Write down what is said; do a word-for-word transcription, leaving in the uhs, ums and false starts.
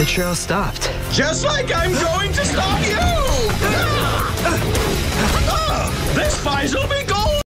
trail stopped. Just like I'm going to stop